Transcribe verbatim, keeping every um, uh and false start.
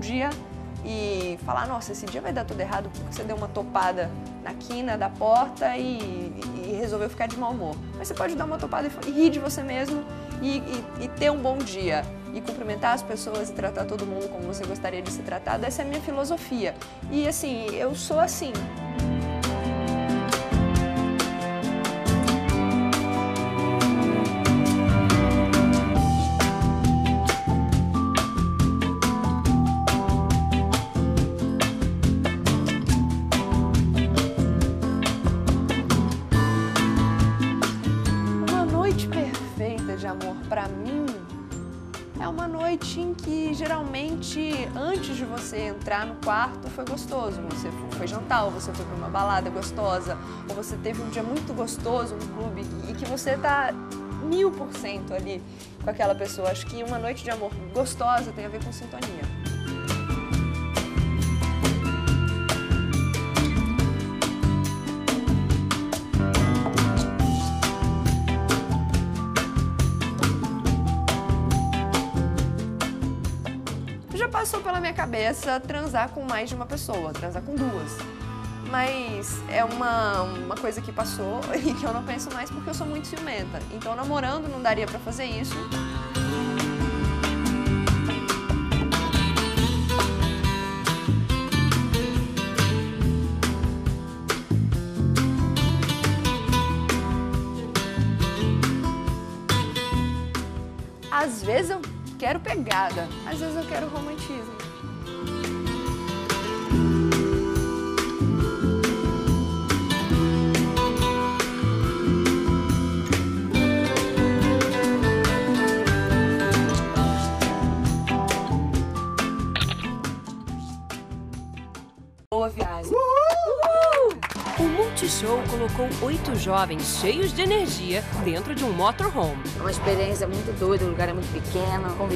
dia e falar, nossa, esse dia vai dar tudo errado porque você deu uma topada na quina da porta e, e resolveu ficar de mau humor. Mas você pode dar uma topada e rir de você mesmo e, e, e ter um bom dia. E cumprimentar as pessoas e tratar todo mundo como você gostaria de ser tratado. Essa é a minha filosofia. E assim, eu sou assim. Uma noite perfeita de amor pra mim é uma noite em que, geralmente, antes de você entrar no quarto, foi gostoso. Você foi jantar, ou você foi para uma balada gostosa, ou você teve um dia muito gostoso no clube e que você tá mil por cento ali com aquela pessoa. Acho que uma noite de amor gostosa tem a ver com sintonia. Já passou pela minha cabeça transar com mais de uma pessoa, transar com duas. Mas é uma, uma coisa que passou e que eu não penso mais porque eu sou muito ciumenta. Então, namorando não daria pra fazer isso. Às vezes eu quero pegada, às vezes eu quero romantismo. Boa viagem. Uhul! O Multishow colocou oito jovens cheios de energia dentro de um motorhome. É uma experiência muito doida, o lugar é muito pequeno.